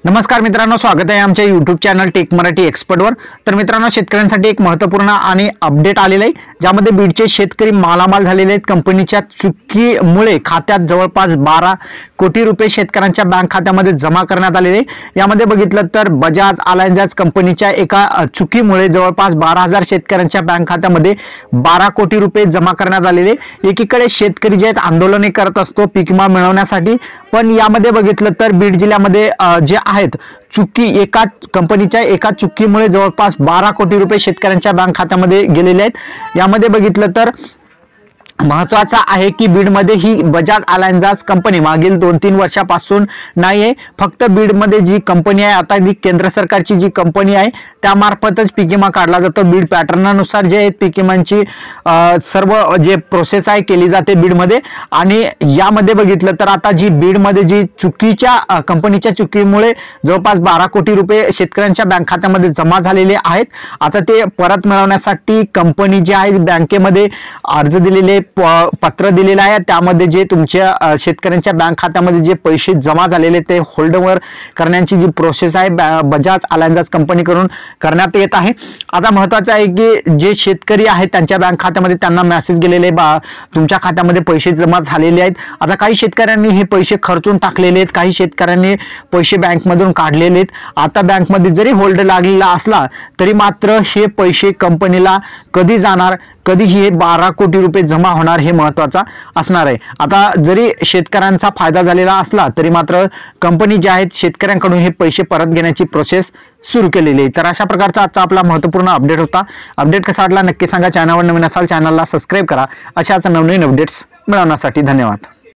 नमस्कार मित्रांनो, स्वागत आहे आमच्या YouTube चॅनल टेक मराठी एक्सपर्टवर। तर मित्रांनो, शेतकऱ्यांसाठी एक महत्त्वपूर्ण आणि अपडेट आलेला आहे, ज्यामध्ये बीडचे शेतकरी मालामाल झालेले आहेत। कंपनीच्या चुकीमुळे खात्यात जवळपास 12 कोटी रुपये शेतकऱ्यांच्या बँक खात्यामध्ये जमा करण्यात आलेले। यामध्ये बघितलं तर बजाज अलायन्स कंपनीच्या एका चुकीमुळे जवळपास 12,000 शेतकऱ्यांच्या बँक खात्यामध्ये 12 कोटी रुपये जमा करण्यात आलेले। एकीकडे शेतकरी जे आहेत आंदोलने करत असतो पीक विमा मिळवण्यासाठी, पण यामध्ये बघितलं तर बीड जिल्ह्यामध्ये जे आहेत चुकी एका कंपनीच्या एका चुकीमुळे जवळपास 12 कोटी रुपये शेतकऱ्यांच्या बँक खात्यामध्ये गेलेले आहेत। यामध्ये बघितलं तर महत्त्वाचा आहे की बीडमध्ये ही बजाज अलायन्स कंपनी मागील 2-3 वर्षापासून नाहीये, फक्त बीडमध्ये जी कंपनी आहे आता जी केंद्र सरकारची जी कंपनी आहे त्यामार्फतच पीक विमा काढला जातो। बीड पॅटर्ननुसार जे पीक विमाची सर्व जे प्रोसेस आहे केली जाते बीडमध्ये। आणि यामध्ये बघितलं तर आता जी बीडमध्ये जी चुकीच्या कंपनीच्या चुकीमुळे जवळपास 12 कोटी रुपये शेतकऱ्यांच्या बँक खात्यामध्ये जमा झालेले आहेत। आता ते परत मिळवण्यासाठी कंपनी जी आहे बँकेमध्ये अर्ज दिलेले पत्र दिलेलं आहे, त्यामध्ये जे तुमच्या शेतकऱ्यांच्या बँक खात्यामध्ये जे पैसे जमा झालेले ते होल्डओव्हर करण्याची जी प्रोसेस आहे बजाज अलायन्स कंपनीकडून करण्यात येत आहे। आता महत्त्वाचं आहे की जे शेतकरी आहेत त्यांच्या बँक खात्यामध्ये त्यांना मेसेज गेलेले तुमच्या खात्यामध्ये पैसे जमा झालेले आहेत। आता काही शेतकऱ्यांनी हे पैसे खर्चून टाकलेले आहेत, काही शेतकऱ्यांनी पैसे बँकमधून काढलेले आहेत। आता बँकमध्ये जरी होल्ड लागलेला असला तरी मात्र हे पैसे कंपनीला कधी जाणार, कधी हे 12 कोटी रुपये जमा होणार हे महत्त्वाचा असणार आहे। आता जरी शेतकऱ्यांचा फायदा झालेला असला तरी मात्र कंपनी जे आहेत शेतकऱ्यांकडून हे पैसे परत घेण्याची प्रोसेस सुरू केलेली आहे। तर अशा प्रकारचा आजचा आपला महत्त्वपूर्ण अपडेट होता। अपडेट कसा वाटला नक्की सांगा। चॅनलवर नवीन असाल चॅनलला सबस्क्राइब करा अशाच नवनवीन अपडेट्स मिळवण्यासाठी। धन्यवाद।